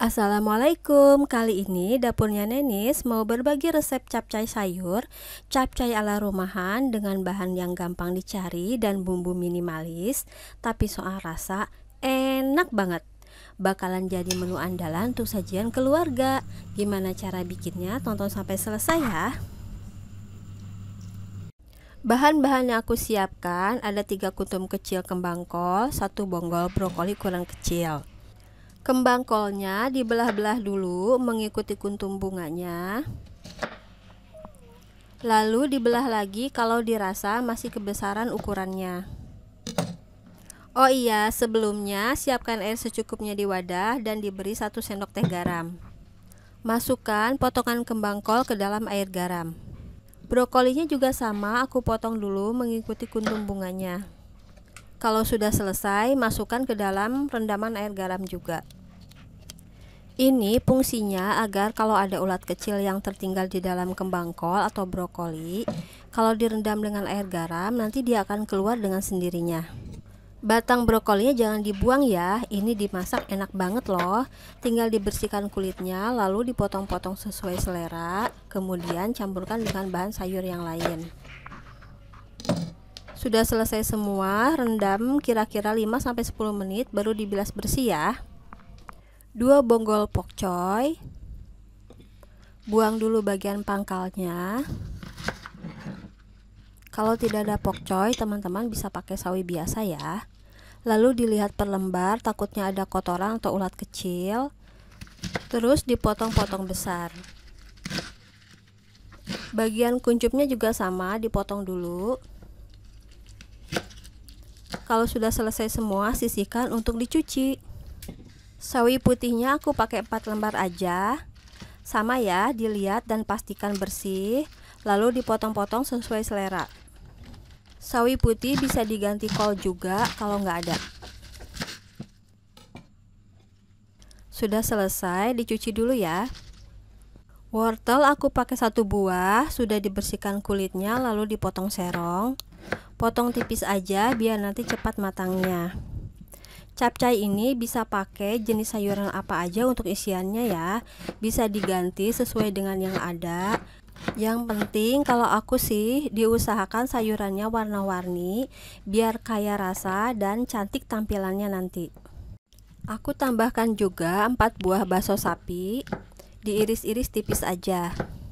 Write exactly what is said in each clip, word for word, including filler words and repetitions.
Assalamualaikum, kali ini dapurnya Nenis mau berbagi resep capcay sayur, capcay ala rumahan dengan bahan yang gampang dicari dan bumbu minimalis, tapi soal rasa enak banget. Bakalan jadi menu andalan untuk sajian keluarga. Gimana cara bikinnya? Tonton sampai selesai ya. Bahan-bahan yang aku siapkan ada tiga kuntum kecil kembang kol, satu bonggol brokoli ukuran kecil. Kembang kolnya dibelah-belah dulu mengikuti kuntum bunganya, lalu dibelah lagi kalau dirasa masih kebesaran ukurannya. Oh iya, sebelumnya siapkan air secukupnya di wadah dan diberi satu sendok teh garam. Masukkan potongan kembang kol ke dalam air garam. Brokolinya juga sama, aku potong dulu mengikuti kuntum bunganya. Kalau sudah selesai, masukkan ke dalam rendaman air garam juga. Ini fungsinya agar kalau ada ulat kecil yang tertinggal di dalam kembang kol atau brokoli, kalau direndam dengan air garam, nanti dia akan keluar dengan sendirinya. Batang brokolinya jangan dibuang ya, ini dimasak enak banget loh. Tinggal dibersihkan kulitnya, lalu dipotong-potong sesuai selera, kemudian campurkan dengan bahan sayur yang lain. Sudah selesai semua, rendam kira-kira lima sampai sepuluh menit baru dibilas bersih ya. Dua bonggol pokcoy. Buang dulu bagian pangkalnya. Kalau tidak ada pokcoy, teman-teman bisa pakai sawi biasa ya. Lalu dilihat per lembar, takutnya ada kotoran atau ulat kecil. Terus dipotong-potong besar. Bagian kuncupnya juga sama, dipotong dulu. Kalau sudah selesai semua, sisihkan untuk dicuci. Sawi putihnya aku pakai empat lembar aja. Sama ya, dilihat dan pastikan bersih. Lalu dipotong-potong sesuai selera. Sawi putih bisa diganti kol juga kalau nggak ada. Sudah selesai, dicuci dulu ya. Wortel aku pakai satu buah, sudah dibersihkan kulitnya lalu dipotong serong. Potong tipis aja biar nanti cepat matangnya. Capcay ini bisa pakai jenis sayuran apa aja untuk isiannya ya. Bisa diganti sesuai dengan yang ada. Yang penting kalau aku sih diusahakan sayurannya warna-warni biar kaya rasa dan cantik tampilannya nanti. Aku tambahkan juga empat buah bakso sapi, diiris-iris tipis aja.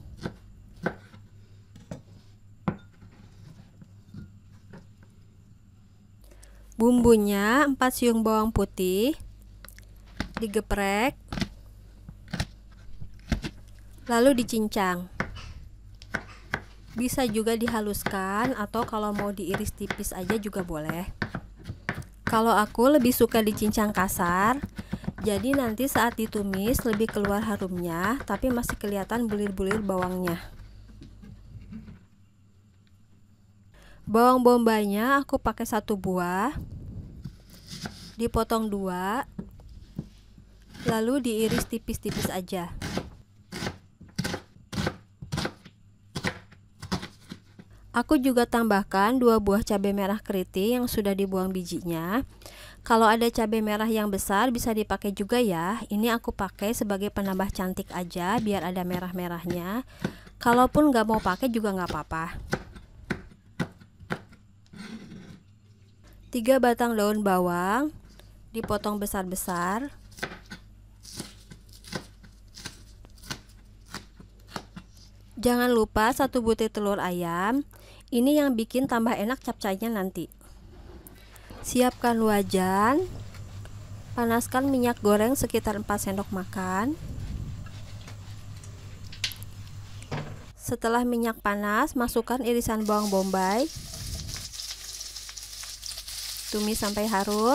Bumbunya empat siung bawang putih, digeprek, lalu dicincang. Bisa juga dihaluskan atau kalau mau diiris tipis aja juga boleh. Kalau aku lebih suka dicincang kasar, jadi nanti saat ditumis lebih keluar harumnya, tapi masih kelihatan bulir-bulir bawangnya. Bawang bombaynya aku pakai satu buah, dipotong dua, lalu diiris tipis-tipis aja. Aku juga tambahkan dua buah cabai merah keriting yang sudah dibuang bijinya. Kalau ada cabai merah yang besar bisa dipakai juga ya. Ini aku pakai sebagai penambah cantik aja biar ada merah-merahnya. Kalaupun nggak mau pakai juga nggak apa-apa. Tiga batang daun bawang dipotong besar-besar. Jangan lupa satu butir telur ayam. Ini yang bikin tambah enak capcaynya nanti. Siapkan wajan. Panaskan minyak goreng sekitar empat sendok makan. Setelah minyak panas, masukkan irisan bawang bombay. Tumis sampai harum.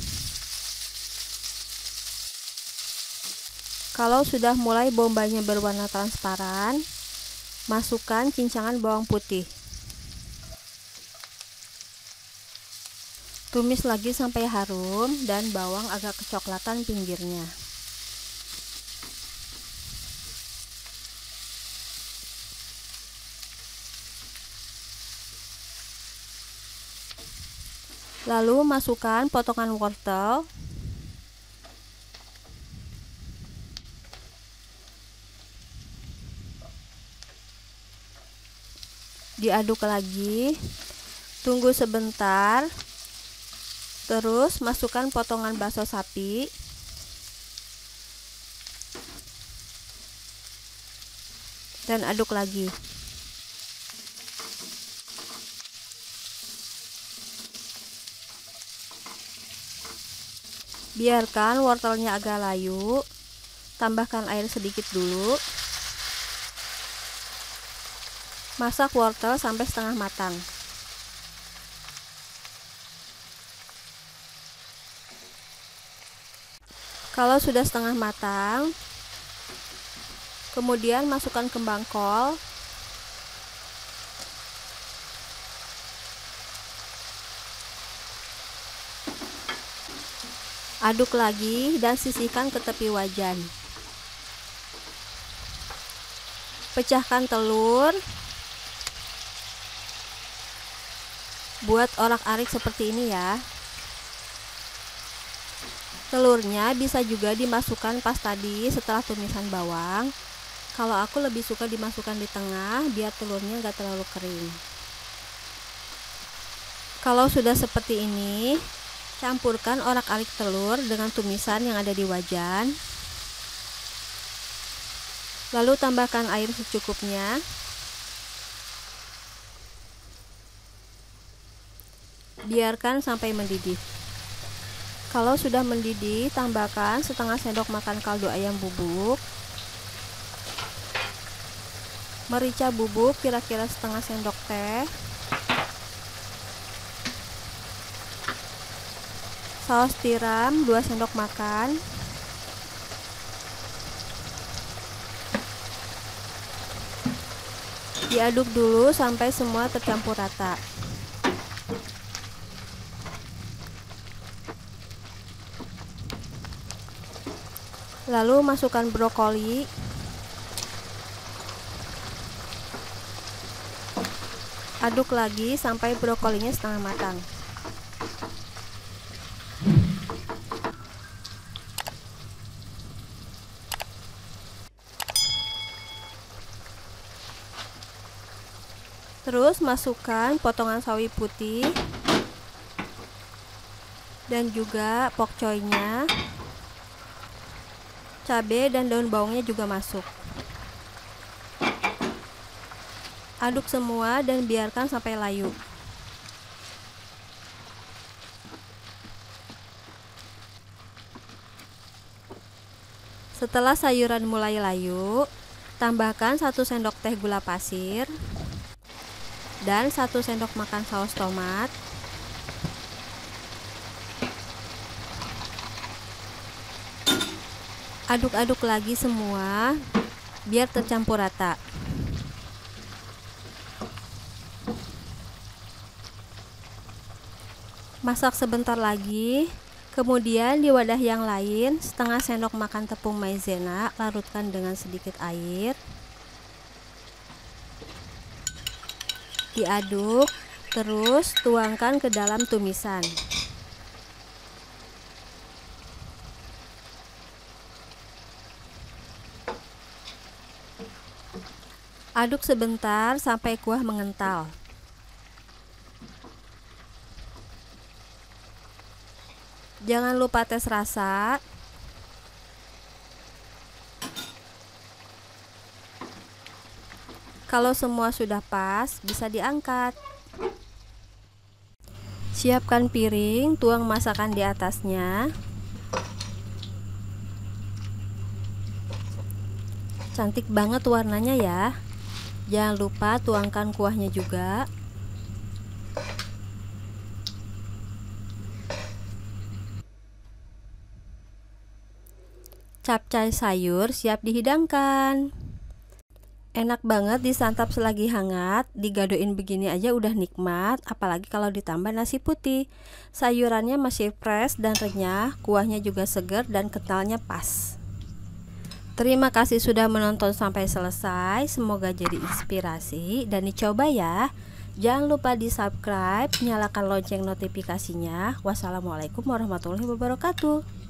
Kalau sudah mulai bombaynya berwarna transparan, masukkan cincangan bawang putih. Tumis lagi sampai harum dan bawang agak kecoklatan pinggirnya. Lalu masukkan potongan wortel, Diaduk lagi, tunggu sebentar, terus masukkan potongan bakso sapi, dan aduk lagi. Biarkan wortelnya agak layu, tambahkan air sedikit dulu. Masak wortel sampai setengah matang. Kalau sudah setengah matang, kemudian masukkan kembang kol, aduk lagi dan sisihkan ke tepi wajan. Pecahkan telur. Buat orak-arik seperti ini ya. Telurnya bisa juga dimasukkan pas tadi setelah tumisan bawang. Kalau aku lebih suka dimasukkan di tengah biar telurnya nggak terlalu kering. Kalau sudah seperti ini, campurkan orak-arik telur dengan tumisan yang ada di wajan. Lalu tambahkan air secukupnya. Biarkan sampai mendidih. Kalau sudah mendidih, tambahkan setengah sendok makan kaldu ayam bubuk, merica bubuk kira-kira setengah sendok teh, saus tiram dua sendok makan, diaduk dulu sampai semua tercampur rata. Lalu masukkan brokoli, aduk lagi sampai brokolinya setengah matang. Terus masukkan potongan sawi putih dan juga pokcoynya. Cabai dan daun bawangnya juga masuk. Aduk semua dan biarkan sampai layu. Setelah sayuran mulai layu, tambahkan satu sendok teh gula pasir dan satu sendok makan saus tomat. Aduk-aduk lagi semua biar tercampur rata. Masak sebentar lagi, kemudian di wadah yang lain setengah sendok makan tepung maizena larutkan dengan sedikit air. Diaduk, terus tuangkan ke dalam tumisan. Aduk sebentar sampai kuah mengental. Jangan lupa tes rasa. Kalau semua sudah pas, bisa diangkat. Siapkan piring, tuang masakan di atasnya. Cantik banget warnanya ya. Jangan lupa tuangkan kuahnya juga. Capcay sayur siap dihidangkan. Enak banget disantap selagi hangat, digadoin begini aja udah nikmat, apalagi kalau ditambah nasi putih. Sayurannya masih fresh dan renyah, kuahnya juga segar dan kentalnya pas. Terima kasih sudah menonton sampai selesai, semoga jadi inspirasi dan dicoba ya. Jangan lupa di subscribe, nyalakan lonceng notifikasinya. Wassalamualaikum warahmatullahi wabarakatuh.